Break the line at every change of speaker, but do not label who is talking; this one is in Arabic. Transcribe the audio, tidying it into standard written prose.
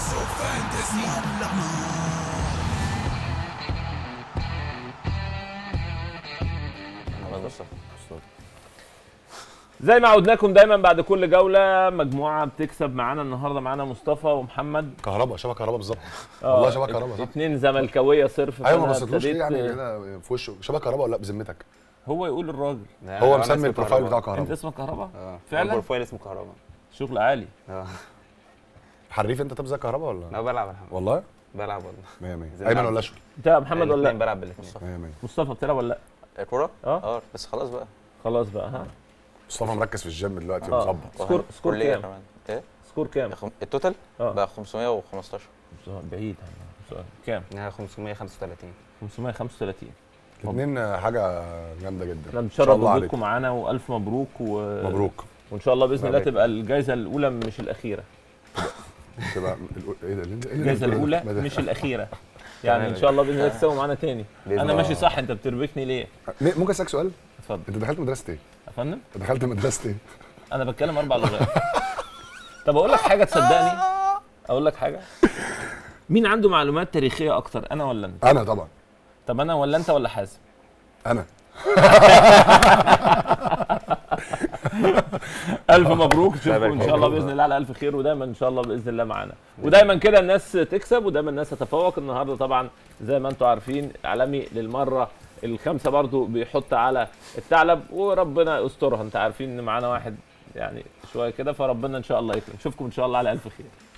زي ما عودناكم دايما بعد كل جوله مجموعه بتكسب معانا. النهارده معانا مصطفى ومحمد.
كهرباء شبه كهرباء بالظبط. والله شبه كهرباء صح.
اتنين زملكاويه صرف.
ايوه ما بصيتلوش ليه يعني كده في وشه شبه كهرباء ولا لا بذمتك؟
هو يقول الراجل
هو مسمي البروفايل بتاعه كهرباء.
انت اسمك كهرباء؟
فعلا البروفايل اسمه كهرباء.
شغل عالي.
حريف انت؟ طب زي كهرباء ولا؟
لا بلعب الحمد لله.
والله؟
بلعب والله.
100 100. ايمن ولا اشرف؟
انت محمد ولا لا؟
بلعب بالاثنين.
100 100.
مصطفى بتلعب ولا لا؟
الكوره؟ بس خلاص بقى.
خلاص بقى ها.
مصطفى مركز في الجيم دلوقتي ومظبط.
سكور كام؟
ايه؟
سكور كام؟
التوتال بقى 515.
بعيد كام؟
535.
535.
الاثنين حاجه جامده جدا.
احنا بنشرف بوجودكم معانا والف مبروك
مبروك.
وان شاء الله باذن الله تبقى الجائزه الاولى مش الاخيره.
تبقى ايه ده؟
الجائزه الاولى مش الاخيره. يعني ان شاء الله باذن الله تسووا معانا تاني. انا ماشي صح؟ انت بتربكني ليه؟
ممكن اسالك سؤال؟
اتفضل.
انت دخلت مدرسه ايه؟
يا فندم؟
انت دخلت مدرسه ايه؟
انا بتكلم 4 لغات. طب اقول لك حاجه تصدقني؟ اقول لك حاجه؟ مين عنده معلومات تاريخيه اكتر، انا ولا انت؟
انا طبعا.
طب انا ولا انت ولا حازم؟
انا.
الف مبروك. نشوفكم ان شاء الله باذن الله على الف خير، ودايما ان شاء الله باذن الله معانا، ودايما كده الناس تكسب ودايما الناس تتفوق. النهارده طبعا زي ما انتم عارفين عالمي للمره الخامسه برضو بيحط على الثعلب، وربنا يسترها. انت عارفين ان معانا واحد يعني شويه كده، فربنا ان شاء الله يكرم. نشوفكم ان شاء الله على الف خير.